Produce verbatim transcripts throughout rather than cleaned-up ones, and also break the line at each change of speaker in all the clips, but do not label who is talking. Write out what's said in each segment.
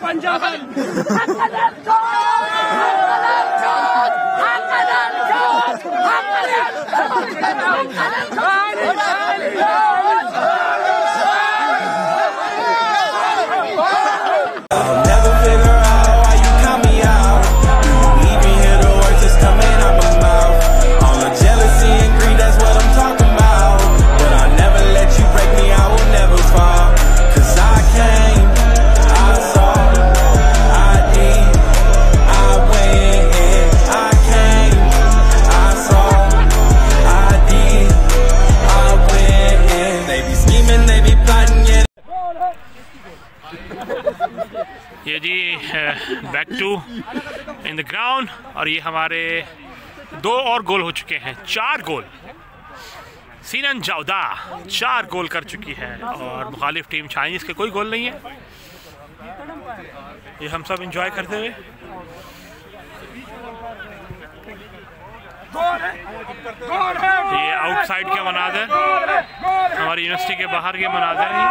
ये जी back to in the ground और ये हमारे दो और गोल हो चुके हैं, चार गोल। सीनन जावदा चार गोल कर चुकी है और मुखालिफ टीम चाइनीज के कोई गोल नहीं है। ये हम सब एंजॉय करते हुए ये आउटसाइड के मनाज़र, हमारी यूनिवर्सिटी के बाहर के मनाज़र हैं।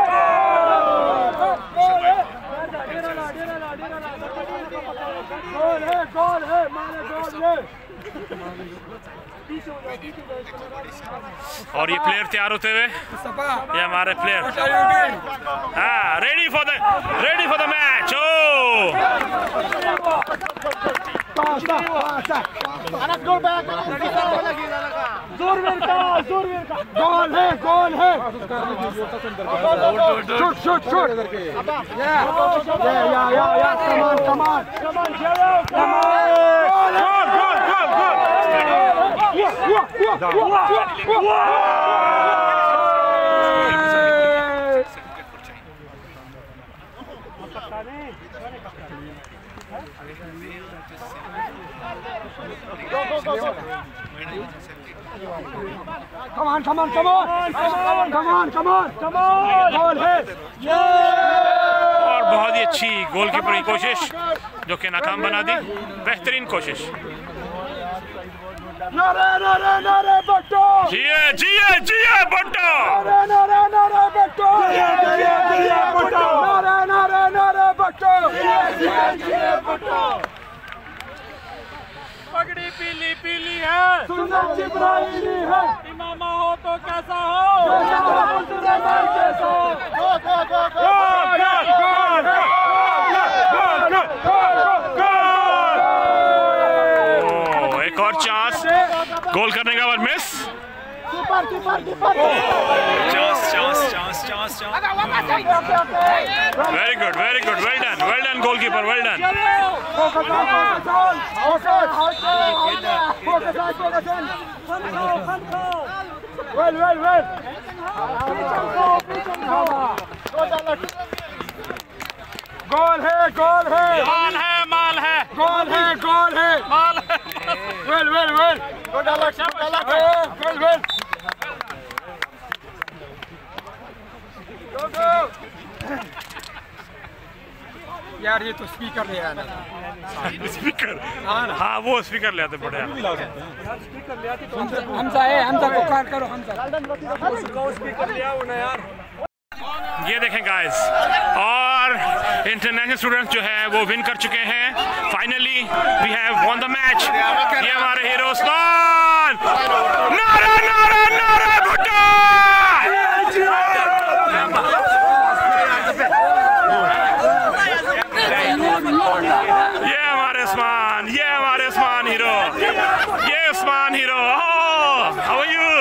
और ये प्लेयर तैयार होते हुए, ये हमारे प्लेयर हाँ ready for the ready for the match. ओ
गोल है, गोल है, शूट शूट शूट या या या या कमान कमान कमान Come on, come on, come on, come on, come on, come on, goal है।
और बहुत ही अच्छी गोलकीपर की कोशिश जो कि नाकाम बना दी, बेहतरीन कोशिश।
नारे नारे नारे बट्टो,
जिए जिए जिए बट्टो,
नारे नारे नारे बट्टो, जिए जिए जिए बट्टो, नारे नारे नारे बट्टो, जिए जिए जिए बट्टो।
पगड़ी पीली पीली है,
सुंदर जिब्राइली है,
इमामा हो तो कैसा हो,
कैसा हो कैसा हो। गो गो गो गो
गो। एक और चांस गोल करने का बाद miss.
Keeper keeper keeper
chance chance chance chance chance. Very good very good, well done well done goalkeeper, well done.
Well well well goal है, गोल है,
माल है माल है,
गोल है, गोल है,
माल है।
Well well well goal well well यार ये तो स्पीकर ले आया
स्पीकर हाँ वो स्पीकर ले आते बड़े
हमजा है, हमजा को कार करो, हमजा
स्पीकर ले आओ ना यार।
ये देखें गाइस, और इंटरनेशनल स्टूडेंट्स जो है वो विन कर चुके हैं। Finally we have won the match. ये हमारे हीरो उस्मान, नारा नारा नारा भुट्टो। ये हमारे उस्मान, ये हमारे उस्मान हीरो, ये Usman hero. How are you?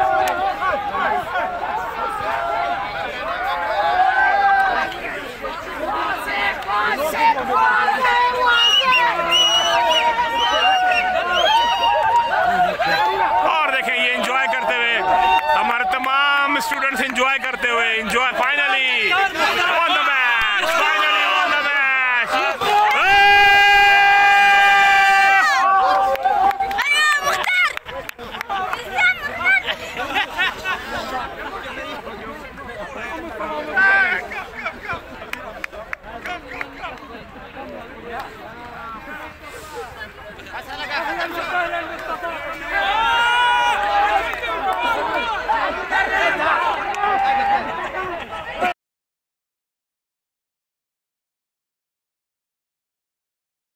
और देखें ये एंजॉय करते हुए, हमारे तमाम स्टूडेंट्स एंजॉय करते हुए, एंजॉय फाइनली